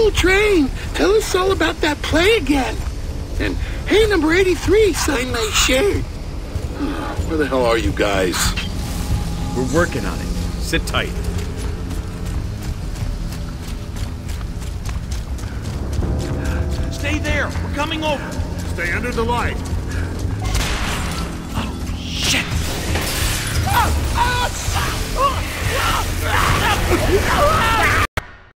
Cool train. Tell us all about that play again. And hey, number 83, sign my shirt. Where the hell are you guys? We're working on it. Sit tight. Stay there. We're coming over. Stay under the light.